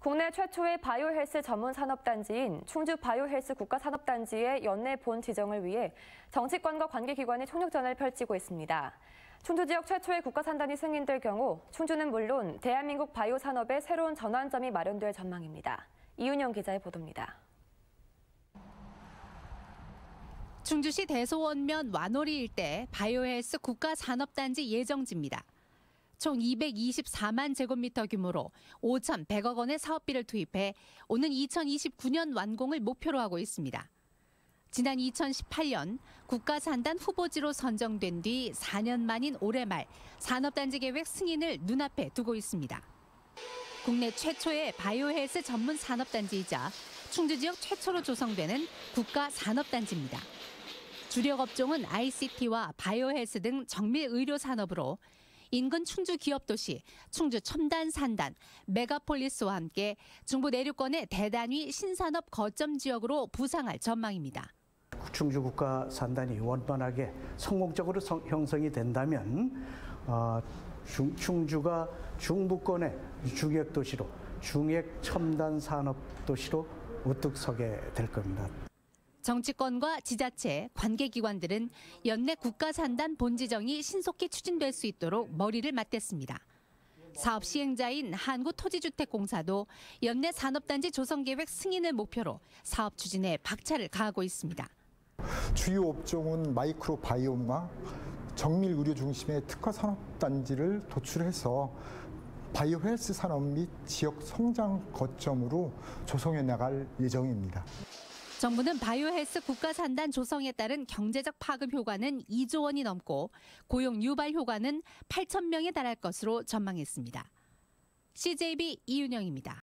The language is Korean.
국내 최초의 바이오헬스 전문 산업단지인 충주 바이오헬스 국가산업단지의 연내 본 지정을 위해 정치권과 관계기관이 총력전을 펼치고 있습니다. 충주 지역 최초의 국가산단이 승인될 경우 충주는 물론 대한민국 바이오 산업의 새로운 전환점이 마련될 전망입니다. 이윤영 기자의 보도입니다. 충주시 대소원면 와노리 일대 바이오헬스 국가산업단지 예정지입니다. 총 224만 제곱미터 규모로 5,100억 원의 사업비를 투입해 오는 2029년 완공을 목표로 하고 있습니다. 지난 2018년 국가산단 후보지로 선정된 뒤 4년 만인 올해 말 산업단지 계획 승인을 눈앞에 두고 있습니다. 국내 최초의 바이오헬스 전문 산업단지이자 충주 지역 최초로 조성되는 국가산업단지입니다. 주력 업종은 ICT와 바이오헬스 등 정밀 의료 산업으로 인근 충주 기업도시, 충주 첨단산단, 메가폴리스와 함께 중부 내륙권의 대단위 신산업 거점 지역으로 부상할 전망입니다. 충주 국가산단이 원만하게 성공적으로 형성이 된다면 충주가 중부권의 주객도시로 중액 첨단 산업 도시로 우뚝 서게 될 겁니다. 정치권과 지자체, 관계기관들은 연내 국가산단 본지정이 신속히 추진될 수 있도록 머리를 맞댔습니다. 사업 시행자인 한국토지주택공사도 연내 산업단지 조성계획 승인을 목표로 사업 추진에 박차를 가하고 있습니다. 주요 업종은 마이크로바이옴과 정밀 의료 중심의 특화 산업단지를 도출해서 바이오헬스 산업 및 지역 성장 거점으로 조성해 나갈 예정입니다. 정부는 바이오헬스 국가산단 조성에 따른 경제적 파급 효과는 2조 원이 넘고 고용 유발 효과는 8,000명에 달할 것으로 전망했습니다. CJB 이윤영입니다.